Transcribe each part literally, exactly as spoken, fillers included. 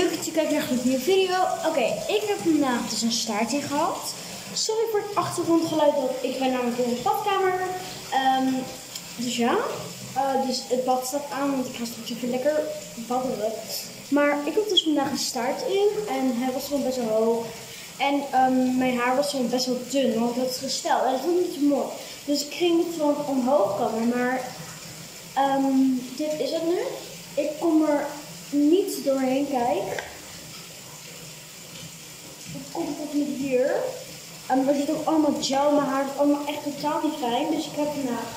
leuk dat je kijkt naar een nieuwe video. Oké, okay, ik heb vandaag dus een staart in gehad. Sorry voor het achtergrondgeluid, want ik ben namelijk in de badkamer. Um, dus ja, uh, dus het bad staat aan, want ik ga straks even lekker badderen. Maar ik heb dus vandaag een staart in en hij was gewoon best wel hoog. En um, mijn haar was gewoon best wel dun, want dat is gesteld en dat vond ik niet zo mooi. Dus ik ging het gewoon omhoog kammen, maar um, dit is het nu. Ik kom er niet doorheen, kijk. Het komt tot niet hier. En er zit ook allemaal gel in mijn haar. Het is allemaal echt totaal niet fijn. Dus ik heb vandaag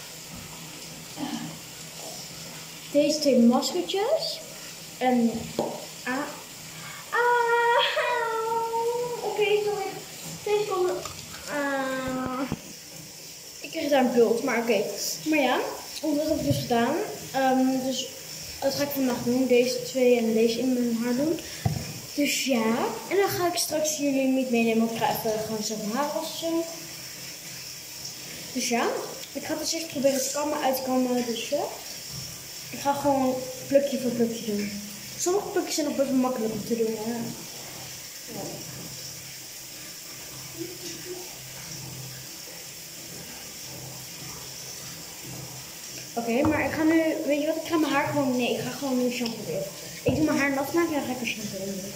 deze twee maskertjes. En ah. Ah. Oké, okay, sorry. Deze komen. Ah. Ik kreeg daar een bult, maar oké. Okay. Maar ja, dat heb ik dus gedaan. Um, dus dat ga ik vandaag doen. Deze twee en deze in mijn haar doen. Dus ja. En dan ga ik straks jullie niet meenemen. Want ik ga even gewoon zo mijn haar wassen. Dus ja. Ik ga het dus eerst proberen te kammen, uit te kammen. Dus ja. Ik ga gewoon plukje voor plukje doen. Sommige plukjes zijn nog best wel makkelijk om te doen. Hè? Ja. Oké, okay, maar ik ga nu, weet je wat, ik ga mijn haar gewoon, nee, ik ga gewoon nu shampoo weer. Ik doe mijn haar nat maken en dan ga ik er shampoo in doen.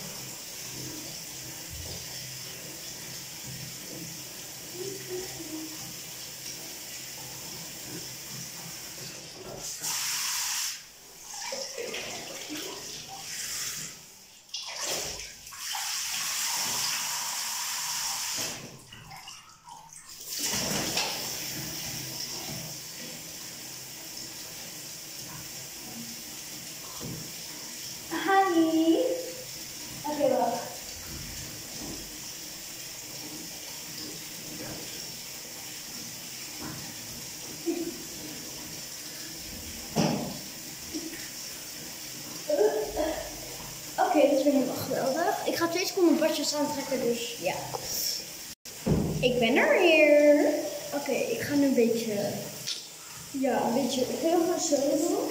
Oké, okay, wacht. Oké, okay, dat is weer helemaal geweldig. Ik ga twee seconden badjes aantrekken, dus ja. Ik ben er weer. Oké, okay, ik ga nu een beetje, ja, een beetje heel veel zo doen.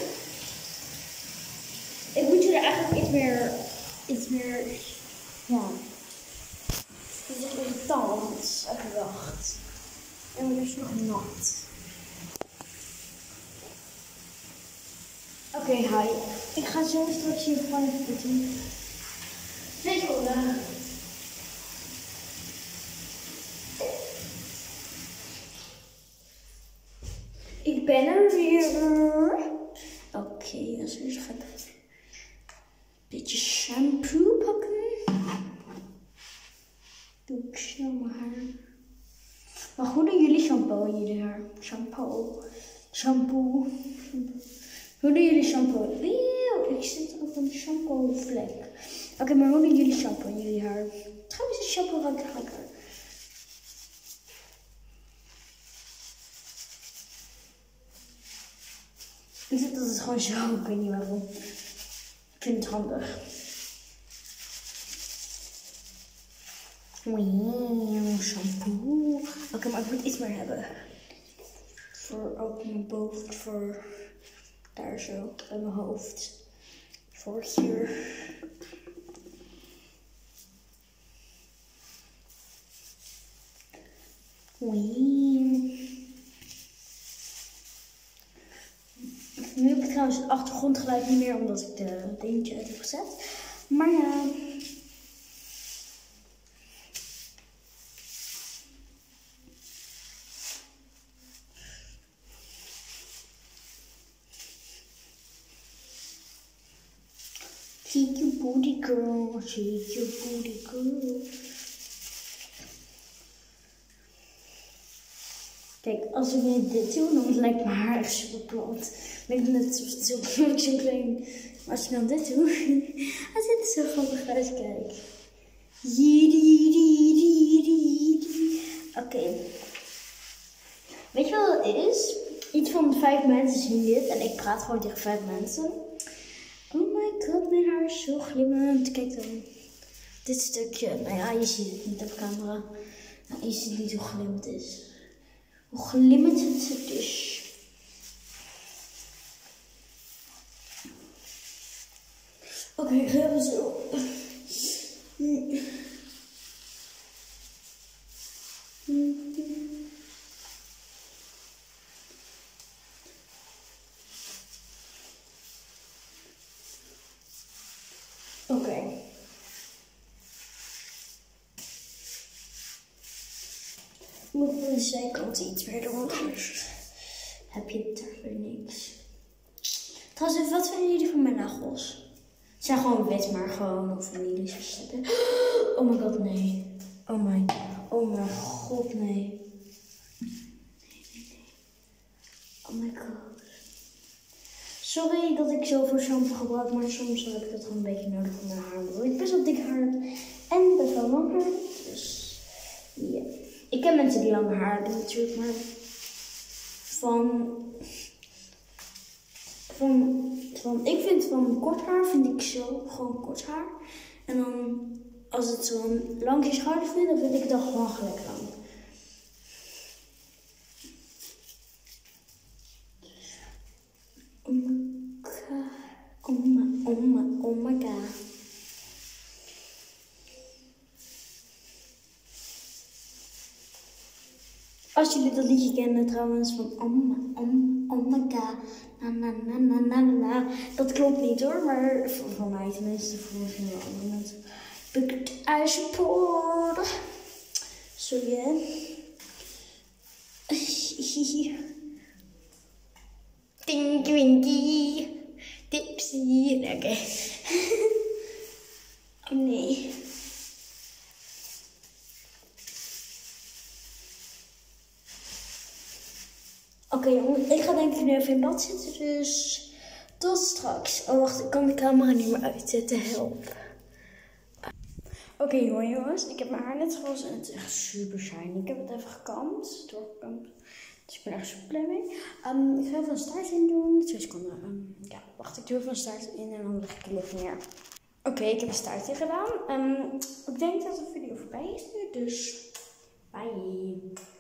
Ik moet jullie eigenlijk iets meer, iets meer, ja, het is echt irritant. Even wacht. En het is nog nat. Oké, okay, hi. Ik ga zo straks hier gewoon even putten. Twee seconden. Ik ben er weer. Oké, okay, dan ga ik een beetje shampoo pakken. Doe ik snel mijn haar. Maar hoe doen jullie shampoo in jullie haar? Shampoo. Shampoo. Hoe doen jullie shampoo? Eeuw, ik zit op een shampoo vlek. Oké, okay, maar hoe doen jullie shampoo in jullie haar? Trouwens, de shampoo ruikt echt lekker. Ik zit dat het gewoon zo, ik weet niet waarom. Ik vind het handig. Wow, shampoo. Oké, okay, maar ik moet iets meer hebben. Voor ook mijn hoofd, voor daar zo, bij mijn hoofd. Voor hier. Wow. Nu heb ik trouwens het achtergrondgeluid niet meer, omdat ik de dingetje uit heb gezet. Maar ja. Shake your booty girl, shake your booty girl. Kijk, als ik nu dit doe, dan lijkt mijn haar echt super plat. Ik denk net zo zo'n klein. Maar als ik dan dit doe, dan zit het zo grappig uit. Kijk. Oké. Okay. Weet je wat het is? Iets van vijf mensen zien dit en ik praat gewoon tegen vijf mensen. Oh my god, mijn haar is zo glimmend. Kijk dan. Dit stukje. Nou ja, je ziet het niet op camera. Nou, je ziet niet hoe glimmend het is. Hoe glimmend het is. Oké, okay, ik ga even zo. Oké. Okay. Ik moet van de zijkant iets meer doen, anders heb je er weer niks. Trouwens, wat vinden jullie van mijn nagels? Ze zijn gewoon wit, maar gewoon vanille. Oh my god, nee. Oh my, oh mijn god, nee. Nee, nee, nee. Oh my god. Sorry dat ik zoveel shampoo gebruik, maar soms heb ik dat gewoon een beetje nodig voor mijn haar. Ik heb best wel dik haar en best wel lang haar. Dus ja. Ik ken mensen die lang haar hebben natuurlijk, maar van, van, van, ik vind van kort haar vind ik zo gewoon kort haar. En dan als het zo lang je schouders vindt, dan vind ik het dan gewoon gelijk lang. Oh my, oh my, oh my god. Als jullie dat liedje kennen trouwens van oh my, oh my, oh my god, na na na na na na. Dat klopt niet hoor, maar voor, voor mij tenminste, voor veel andere mensen. Bukt ijzerpoort. Sorry hè. Tinky winky. Tipsy. Oké. Okay. Oh nee. Oké, okay, ik ga denk ik nu even in bad zitten, dus tot straks. Oh wacht, ik kan de camera niet meer uitzetten, help. Oké okay, jongens, ik heb mijn haar net gewassen en het is echt super shiny. Ik heb het even gekamd, doorgekamd. Dus ik ben echt super blij mee. Um, ik ga even een staart in doen. Twee seconden. Um, ja, wacht, ik doe even een staart in en dan leg ik het even neer. Oké, okay, ik heb een staart in gedaan. Um, ik denk dat de video voorbij is nu, dus bye.